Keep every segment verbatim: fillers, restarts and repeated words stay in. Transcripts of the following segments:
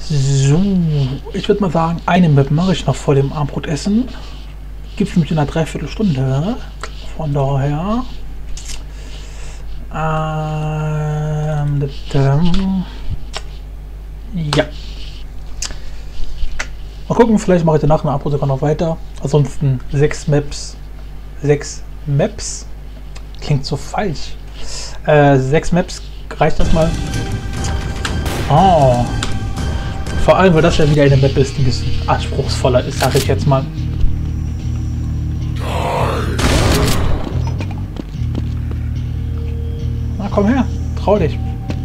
So, ich würde mal sagen, eine Map mache ich noch vor dem Abendbrotessen. Gibt es nämlich in einer Dreiviertelstunde. Von daher. Ähm, ja. Mal gucken, vielleicht mache ich danach eine Abendbrot sogar noch weiter. Ansonsten sechs Maps. Sechs Maps? Klingt so falsch. Äh, sechs Maps, reicht das mal? Oh. Vor allem, weil das ja wieder eine Map ist, die ein bisschen anspruchsvoller ist, sage ich jetzt mal. Na komm her, trau dich.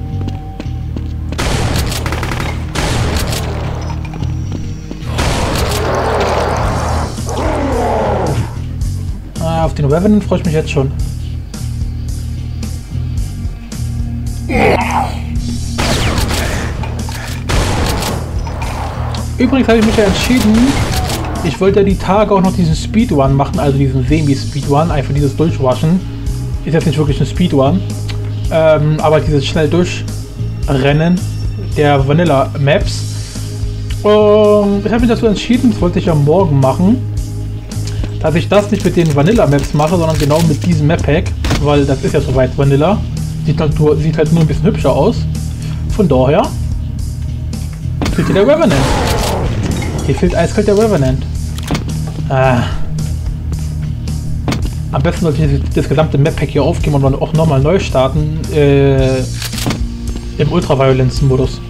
Ah, auf den Revenant freue ich mich jetzt schon. Übrigens habe ich mich ja entschieden, ich wollte ja die Tage auch noch diesen Speedrun machen, also diesen Semi-Speedrun, einfach dieses Durchwaschen. Ist jetzt nicht wirklich ein Speedrun, ähm, aber dieses schnell Durchrennen der Vanilla-Maps. Und ich habe mich dazu entschieden, das wollte ich ja morgen machen, dass ich das nicht mit den Vanilla-Maps mache, sondern genau mit diesem Map-Pack, weil das ist ja soweit Vanilla. Sieht halt, nur, sieht halt nur ein bisschen hübscher aus. Von daher fehlt hier der Revenant. Hier fehlt eiskalt der Revenant. Ah. Am besten sollte ich das gesamte Map-Pack hier aufgeben und dann auch nochmal neu starten. Äh, Im Ultraviolence-Modus.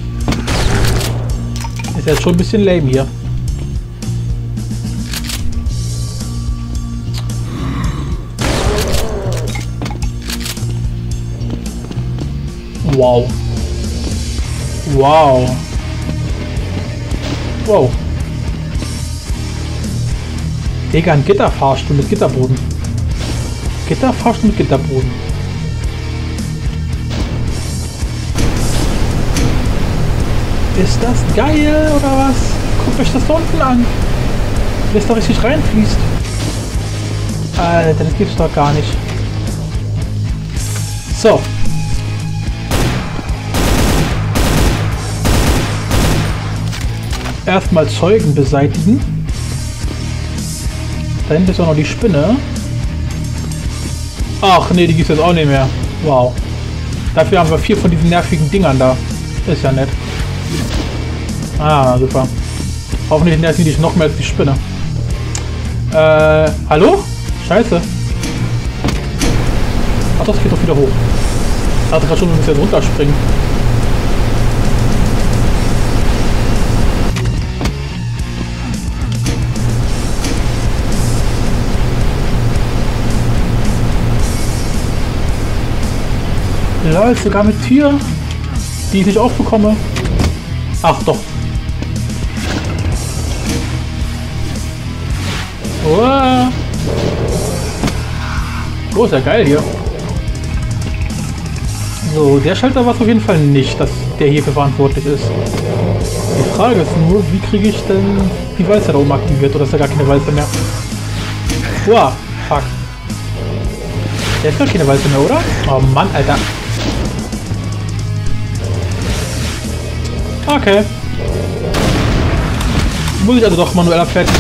Ist jetzt schon ein bisschen lame hier. Wow. Wow. Wow. Digga, ein Gitterfahrstuhl mit Gitterboden. Gitterfahrstuhl mit Gitterboden. Ist das geil oder was? Guckt euch das da unten an. Wie es da richtig reinfließt. Alter, das gibt's doch gar nicht. So. Erstmal Zeugen beseitigen. Da hinten ist auch noch die Spinne. Ach nee, die gibt es jetzt auch nicht mehr. Wow. Dafür haben wir vier von diesen nervigen Dingern da. Ist ja nett. Ah, super. Hoffentlich nerven die dich noch mehr als die Spinne. Äh, hallo? Scheiße. Ach, das geht doch wieder hoch. Ich dachte gerade schon, wir müssen jetzt runterspringen. Ja, sogar mit Tier, die ich nicht aufbekomme. Ach doch. Oh, oh, ist ja geil hier. So, der Schalter war es auf jeden Fall nicht, dass der hierfür verantwortlich ist. Die Frage ist nur, wie kriege ich denn die Walze da oben aktiviert? Oder ist da gar keine Walze mehr? Wow, fuck. Der ist gar keine Walze mehr, oder? Oh Mann, Alter. Okay. Muss ich also doch manuell abfertigen.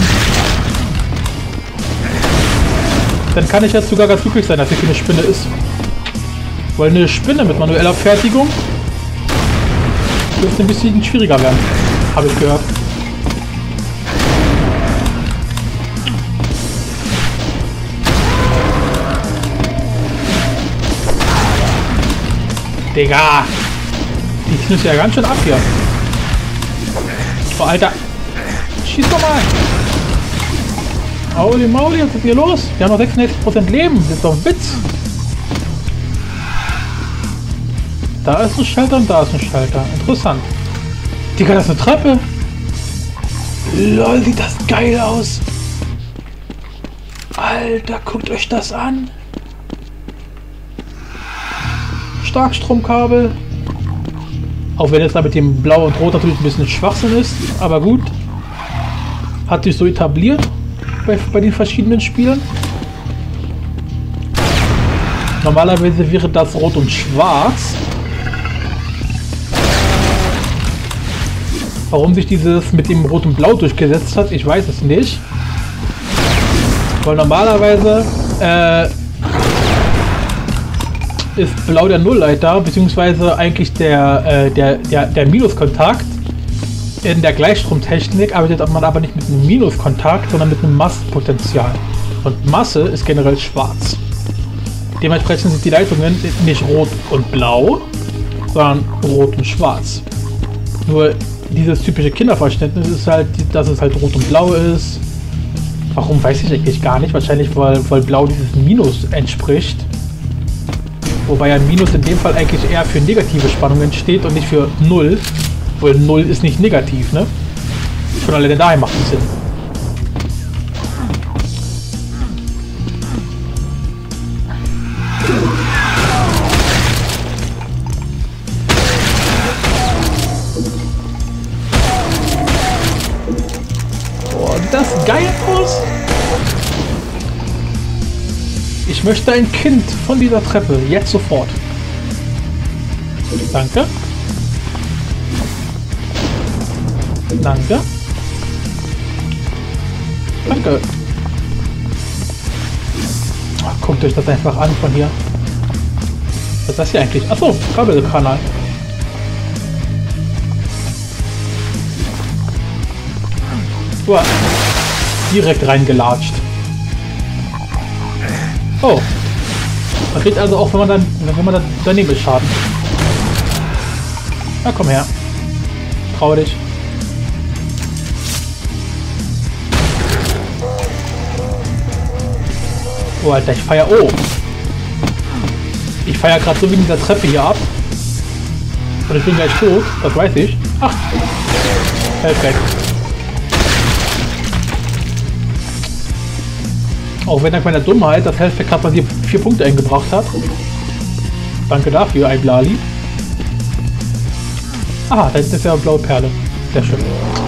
Dann kann ich jetzt sogar ganz glücklich sein, dass hier keine Spinne ist. Weil eine Spinne mit manueller Fertigung dürfte ein bisschen schwieriger werden. Habe ich gehört. Digga! Die knüpft ja ganz schön ab hier. Oh, Alter. Schieß doch mal. Auli Mauli, was ist hier los? Wir haben noch sechsundneunzig Prozent Leben. Das ist doch ein Witz. Da ist ein Schalter und da ist ein Schalter. Interessant. Digga, das ist eine Treppe. Lol, sieht das geil aus. Alter, guckt euch das an. Starkstromkabel. Auch wenn jetzt da mit dem Blau und Rot natürlich ein bisschen Schwachsinn ist, aber gut. Hat sich so etabliert bei, bei den verschiedenen Spielen. Normalerweise wäre das Rot und Schwarz. Warum sich dieses mit dem Rot und Blau durchgesetzt hat, ich weiß es nicht. Weil normalerweise äh, ist Blau der Nullleiter, beziehungsweise eigentlich der, äh, der, der, der Minuskontakt. In der Gleichstromtechnik arbeitet man aber nicht mit einem Minuskontakt, sondern mit einem Massenpotential. Und Masse ist generell schwarz. Dementsprechend sind die Leitungen nicht rot und blau, sondern rot und schwarz. Nur dieses typische Kinderverständnis ist halt, dass es halt rot und blau ist. Warum, weiß ich eigentlich gar nicht. Wahrscheinlich, weil, weil blau dieses Minus entspricht. Wobei ein Minus in dem Fall eigentlich eher für negative Spannungen steht und nicht für null. Weil null ist nicht negativ, ne? Schon alleine daher macht es Sinn. Boah, sieht das geil aus! Ich möchte ein Kind von dieser Treppe. Jetzt sofort. Danke. Danke. Danke. Ach, guckt euch das einfach an von hier. Was ist das hier eigentlich? Achso, Kabelkanal. Uah. Direkt reingelatscht. Oh. Man kriegt also auch, wenn man dann, wenn man dann daneben ist, Schaden. Na komm her. Trau dich. Oh, Alter, ich feier. Oh! Ich feier gerade so wie in dieser Treppe hier ab. Und ich bin gleich tot, das weiß ich. Ach! Perfekt. Auch wenn dank meiner Dummheit das Healthpack gerade mal hier vier Punkte eingebracht hat. Danke dafür, ein Blali. Ah, da ist ja eine blaue Perle. Sehr schön.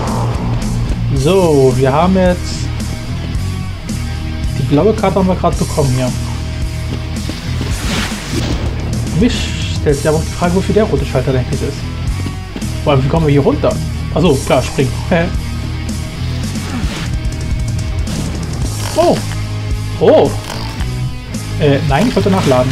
So, wir haben jetzt... Die blaue Karte haben wir gerade bekommen hier. Mich stellt sich aber auch die Frage, wofür der rote Schalter eigentlich ist. Vor allem, wie kommen wir hier runter? Achso, klar, springen. Oh! Oh! Äh, nein, ich wollte nachladen.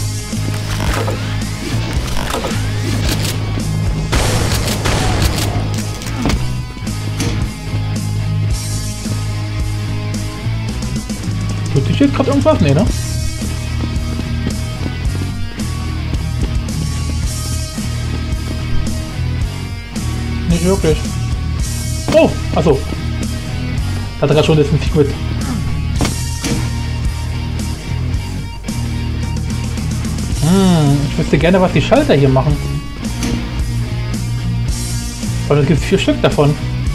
Tut sich jetzt gerade irgendwas? Nee, ne? Nicht wirklich. Oh! Achso. Hat er gerade schon jetzt nicht mit. Hm, ich wüsste gerne, was die Schalter hier machen. Weil es gibt vier Stück davon.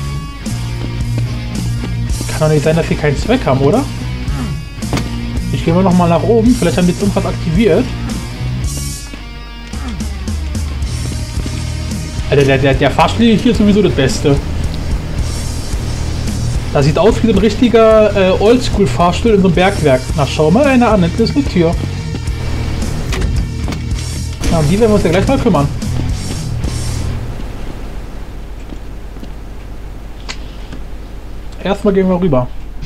Kann doch nicht sein, dass sie keinen Zweck haben, oder? Ich gehe mal noch mal nach oben. Vielleicht haben die jetzt irgendwas aktiviert. Alter, der, der, der Fahrstuhl hier ist sowieso das Beste. Das sieht aus wie so ein richtiger äh, Oldschool-Fahrstuhl in so einem Bergwerk. Na, schau mal einer an. Das ist eine Tür. Ja, um die werden wir uns ja gleich mal kümmern. Erstmal gehen wir rüber.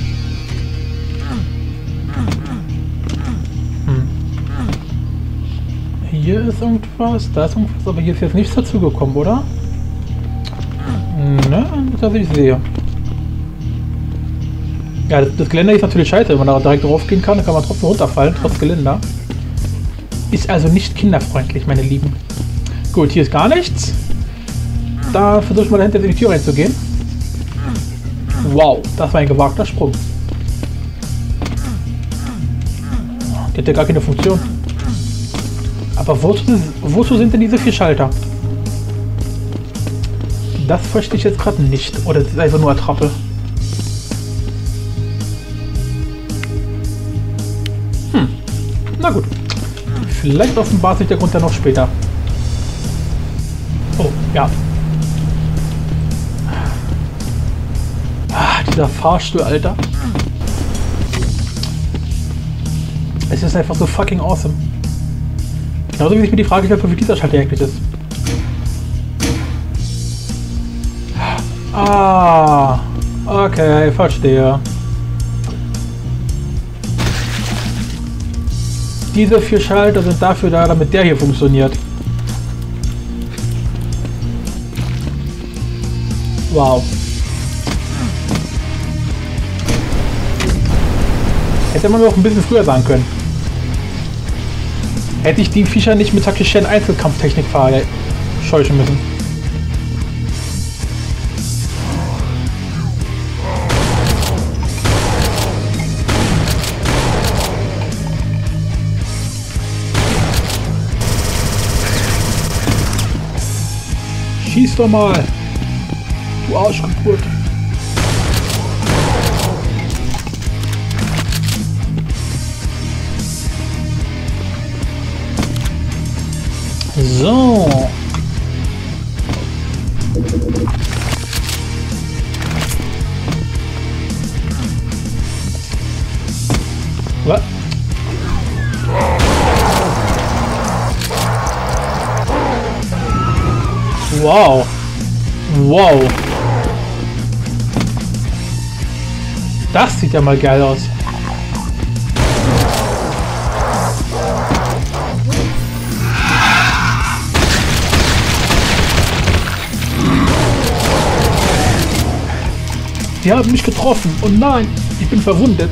Hm. Hier ist irgendwas, da ist irgendwas, aber hier ist jetzt nichts dazu gekommen, oder? Ne, das ich sehe. Ja, das, das Geländer ist natürlich scheiße, wenn man da direkt drauf gehen kann, dann kann man trotzdem runterfallen, trotz Geländer. Ist also nicht kinderfreundlich, meine Lieben. Gut, hier ist gar nichts. Da versuche ich mal dahinter in die Tür reinzugehen. Wow, das war ein gewagter Sprung. Der hat ja gar keine Funktion. Aber wozu, wozu sind denn diese vier Schalter? Das verstehe ich jetzt gerade nicht. Oder das ist einfach nur Attrappe. Hm, na gut. Vielleicht offenbart sich der Grund ja noch später. Oh, ja. Ah, dieser Fahrstuhl, Alter. Es ist einfach so fucking awesome. Genauso wie ich mir die Frage stelle, wie dieser Schalter eigentlich ist. Ah, okay, verstehe. Diese vier Schalter sind dafür da, damit der hier funktioniert. Wow. Hätte man mir auch ein bisschen früher sagen können. Hätte ich die Viecher nicht mit Takeshen Einzelkampftechnik verscheuchen müssen. Schieß doch mal, du Arschgeburt. So. Was? Wow. Wow. Das sieht ja mal geil aus. Die haben mich getroffen. Oh nein, ich bin verwundet.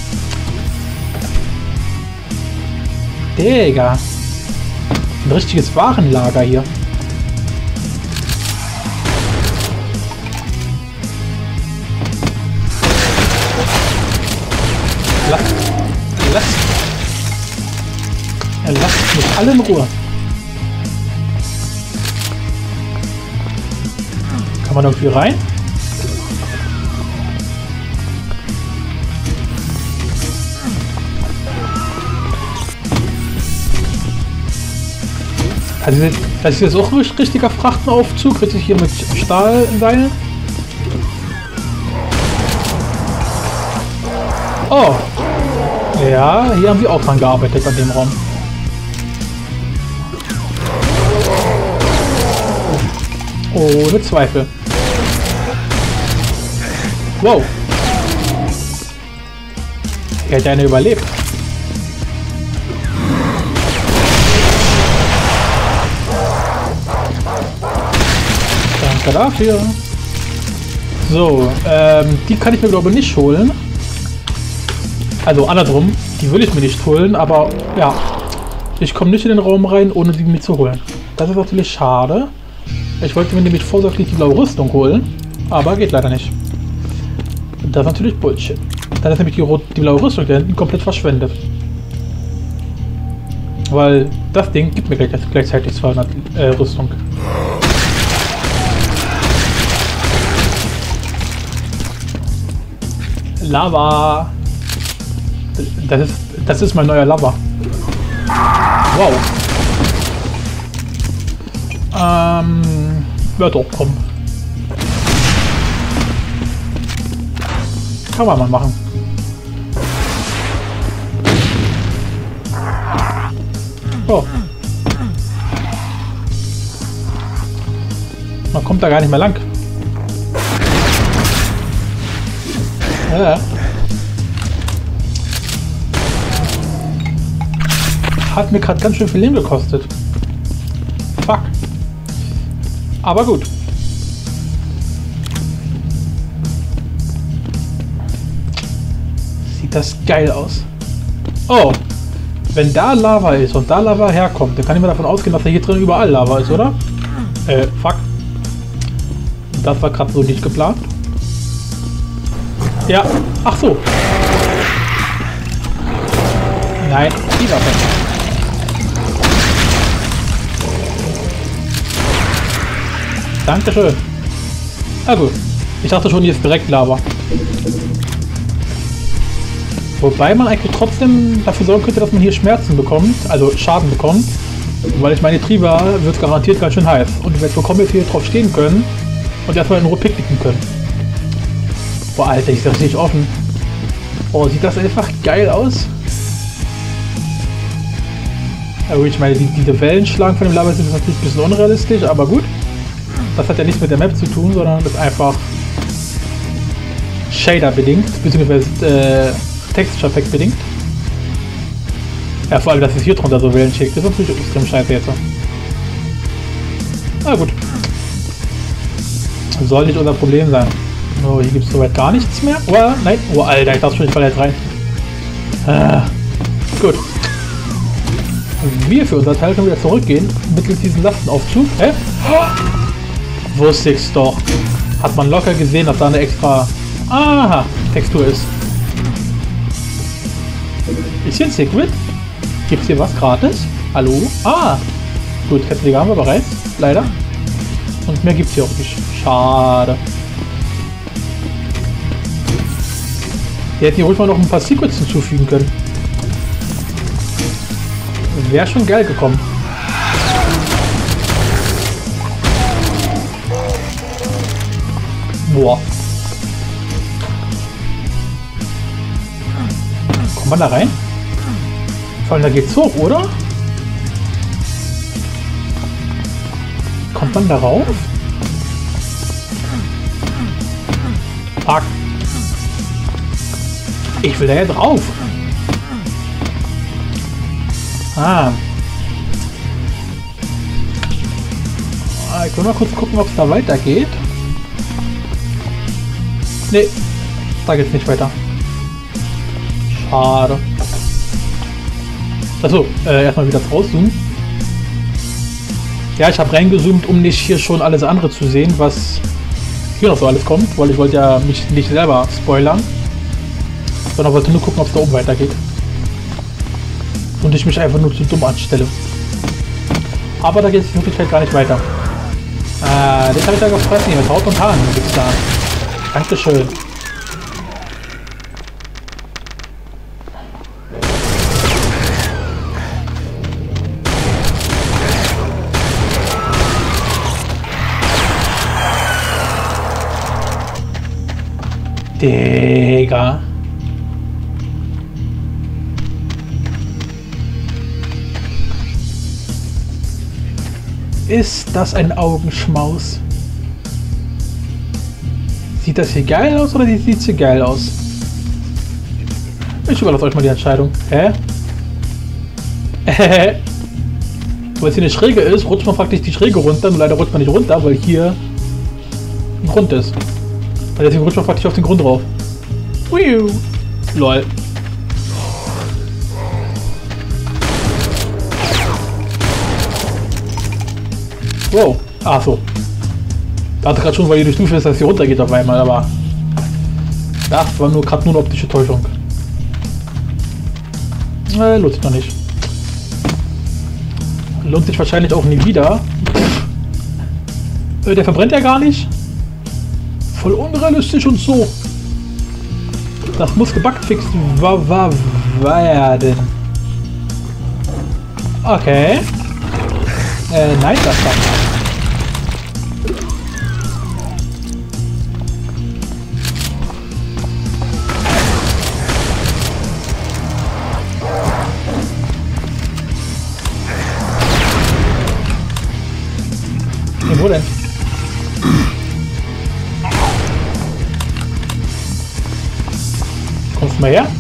Digga. Ein richtiges Warenlager hier. Lass, lass, er lasst mich alle in Ruhe. Kann man irgendwie rein? Also das ist jetzt auch ein richtiger Frachtenaufzug, richtig hier mit Stahlseilen. Oh. Ja, hier haben wir auch dran gearbeitet an dem Raum. Ohne Zweifel. Wow. Er hat eine überlebt. Danke dafür. So, ähm, die kann ich mir glaube ich nicht holen. Also andersrum, die will ich mir nicht holen, aber ja, ich komme nicht in den Raum rein, ohne sie mir zu holen. Das ist natürlich schade. Ich wollte mir nämlich vorsorglich die blaue Rüstung holen, aber geht leider nicht. Das ist natürlich Bullshit. Dann ist nämlich die, Rot die blaue Rüstung da hinten komplett verschwendet. Weil das Ding gibt mir gleich, gleichzeitig zweihundert äh, Rüstung. Lava. Das ist, das ist mein neuer Lava. Wow. Ähm, ja doch, komm. Kann man mal machen. Oh. Man kommt da gar nicht mehr lang. Ja. Hat mir gerade ganz schön viel Leben gekostet. Fuck. Aber gut. Sieht das geil aus. Oh. Wenn da Lava ist und da Lava herkommt, dann kann ich mir davon ausgehen, dass da hier drin überall Lava ist, oder? Äh, fuck. Das war gerade so nicht geplant. Ja. Ach so. Nein, die Waffe. Dankeschön. Ah gut. Ich dachte schon, hier ist direkt Lava. Wobei man eigentlich trotzdem dafür sorgen könnte, dass man hier Schmerzen bekommt, also Schaden bekommt. Weil ich meine, Triva wird garantiert ganz schön heiß. Und wir bekommen jetzt hier drauf stehen können und erstmal in Ruhe picknicken können. Boah, Alter, ich sehe richtig offen. Oh, sieht das einfach geil aus? Ja gut, ich meine, die, diese Wellenschlagen von dem Lava sind natürlich ein bisschen unrealistisch, aber gut. Das hat ja nichts mit der Map zu tun, sondern ist einfach Shader bedingt, beziehungsweise äh, Texture Pack bedingt. Ja, vor allem, dass es hier drunter so Wellen schickt, das ist natürlich extrem scheiße jetzt. Na gut. Soll nicht unser Problem sein. So, hier gibt es soweit gar nichts mehr. Oh, nein. Oh, Alter, ich dachte schon, ich falle jetzt rein. Ah, gut. Wir für unser Teil können wieder zurückgehen, mittels diesem Lastenaufzug. Hä? Oh, wusste ich's doch. Hat man locker gesehen, dass da eine extra... Aha, Textur ist. Ist hier ein Secret? Gibt's hier was gratis? Hallo? Ah! Gut, Kettenleger haben wir bereits. Leider. Und mehr gibt's hier auch nicht. Schade. Wir hätten hier ruhig mal noch ein paar Secrets hinzufügen können. Wäre schon geil gekommen. Boah. Kommt man da rein? Vor allem da geht's hoch, oder? Kommt man da rauf? Fuck. Ich will da ja drauf. Ah. Ich will mal kurz gucken, ob es da weitergeht. Nee, da geht's nicht weiter. Schade. Achso, äh, erstmal wieder rauszoomen. Ja, ich habe reingezoomt, um nicht hier schon alles andere zu sehen, was hier noch so alles kommt, weil ich wollte ja mich nicht selber spoilern, sondern wollte nur gucken, ob es da oben weitergeht. Und ich mich einfach nur zu dumm anstelle. Aber da geht es in Wirklichkeit gar nicht weiter. Äh, das habe ich da gefressen hier mit Haut und Haaren gibt's da. Dankeschön. Digga. Ist das ein Augenschmaus? Sieht das hier geil aus oder sieht es hier geil aus? Ich überlasse euch mal die Entscheidung. Hä? Äh. Weil es hier eine Schräge ist, rutscht man praktisch die Schräge runter. Nur leider rutscht man nicht runter, weil hier ein Grund ist. Und deswegen rutscht man praktisch auf den Grund drauf. Wiu. Lol. Wow. Ach so. Ich dachte gerade schon, weil hier die Stufe ist, dass sie runtergeht auf einmal, aber das war nur gerade nur eine optische Täuschung. Äh, lohnt sich noch nicht. Lohnt sich wahrscheinlich auch nie wieder. Äh, der verbrennt ja gar nicht. Voll unrealistisch und so. Das muss gebackt fixt werden. Okay. Äh, nein, das dann. Wo denn? Kommst du mal her?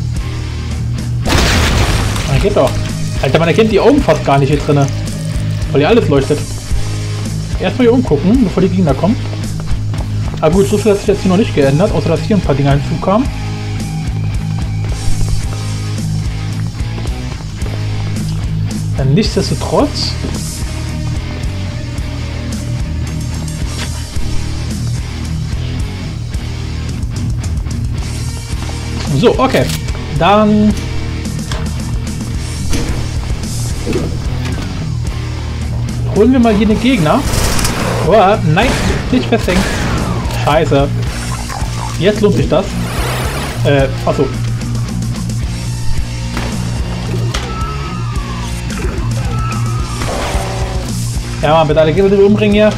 Na, geht doch. Alter, man erkennt die Augen fast gar nicht hier drin. Weil hier alles leuchtet. Erstmal hier umgucken, bevor die Gegner kommen. Aber gut, so viel hat sich jetzt hier noch nicht geändert, außer dass hier ein paar Dinger hinzukamen. Dann nichtsdestotrotz. So, okay. Dann holen wir mal hier den Gegner. Oh, nein, nicht versenkt. Scheiße. Jetzt lohnt sich das. Äh, achso. Ja, Mann, bitte alle Gegner umbringen hier.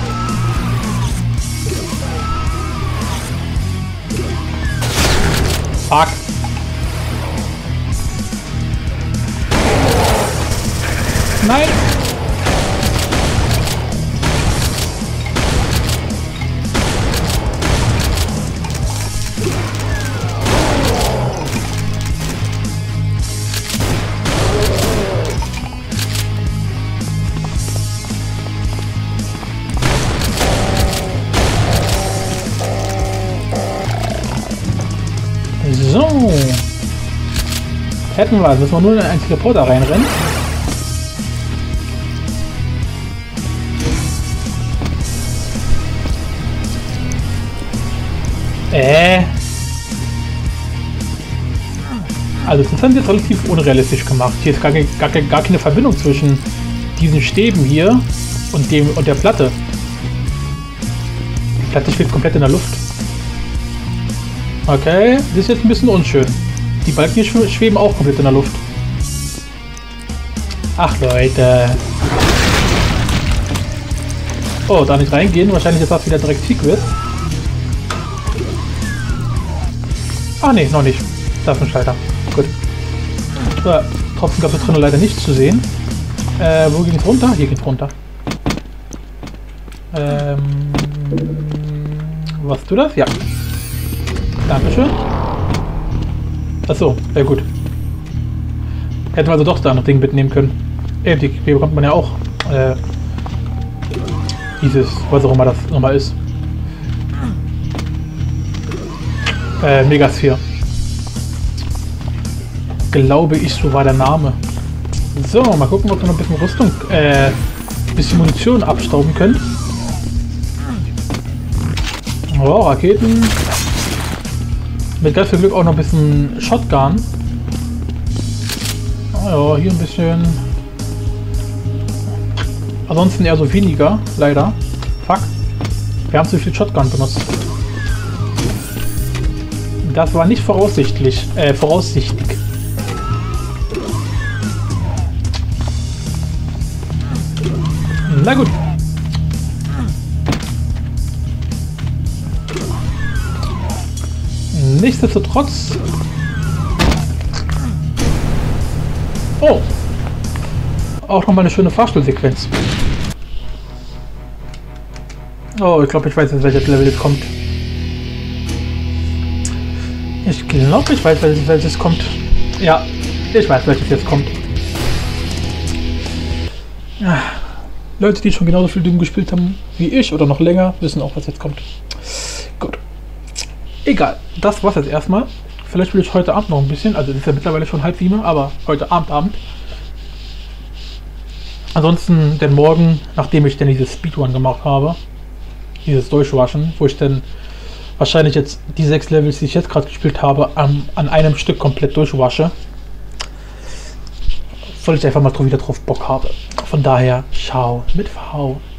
Fuck. Nein! So. Hätten wir es. Müssen wir nur in einen Teleporter reinrennen. Äh. Also das haben sie jetzt relativ unrealistisch gemacht. Hier ist gar, gar, gar keine Verbindung zwischen diesen Stäben hier und dem und der Platte. Die Platte schwebt komplett in der Luft. Okay, das ist jetzt ein bisschen unschön. Die Balken hier schweben auch komplett in der Luft. Ach Leute. Oh, da nicht reingehen. Wahrscheinlich ist das wieder direkt Secret. Ah ne, noch nicht. Da ist ein Schalter. Gut. So, trotzdem gab es da drinnen leider nichts zu sehen. Äh, wo ging es runter? Hier geht es runter. Ähm, was du das? Ja. Dankeschön. Achso, sehr gut. Hätten wir also doch da noch Ding mitnehmen können. Äh, die bekommt man ja auch. Äh, dieses, was auch immer das nochmal ist. Äh, Megasphere. Glaube ich, so war der Name. So, mal gucken, ob wir noch ein bisschen Rüstung, äh, ein bisschen Munition abstauben können. Oh, Raketen. Mit ganz viel Glück auch noch ein bisschen Shotgun. Oh ja, hier ein bisschen. Ansonsten eher so weniger, leider. Fuck. Wir haben zu viel Shotgun benutzt. Das war nicht voraussichtlich, äh, voraussichtig. Na gut. Nichtsdestotrotz. Oh. Auch nochmal eine schöne Fahrstuhlsequenz. Oh, ich glaube, ich weiß jetzt, welches Level jetzt kommt. Ich glaube, ich weiß, welches kommt. Ja, ich weiß, welches jetzt kommt. Ja. Leute, die schon genauso viel Doom gespielt haben wie ich oder noch länger, wissen auch, was jetzt kommt. Gut. Egal, das war's jetzt erstmal. Vielleicht spiele ich heute Abend noch ein bisschen. Also es ist ja mittlerweile schon halb sieben, aber heute Abend, Abend. Ansonsten denn morgen, nachdem ich dann dieses Speedrun gemacht habe, dieses Durchwaschen, wo ich dann wahrscheinlich jetzt die sechs Levels, die ich jetzt gerade gespielt habe, an, an einem Stück komplett durchwasche. Weil ich einfach mal wieder drauf Bock habe. Von daher, ciao mit V.